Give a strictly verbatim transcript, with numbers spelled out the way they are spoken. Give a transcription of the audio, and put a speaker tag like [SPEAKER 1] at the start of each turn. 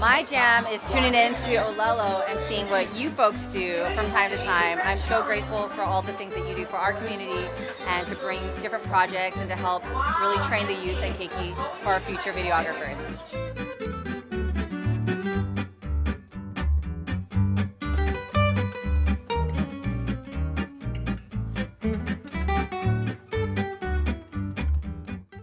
[SPEAKER 1] My jam is tuning in to Ōlelo and seeing what you folks do from time to time. I'm so grateful for all the things that you do for our community and to bring different projects and to help really train the youth and Keiki for our future videographers.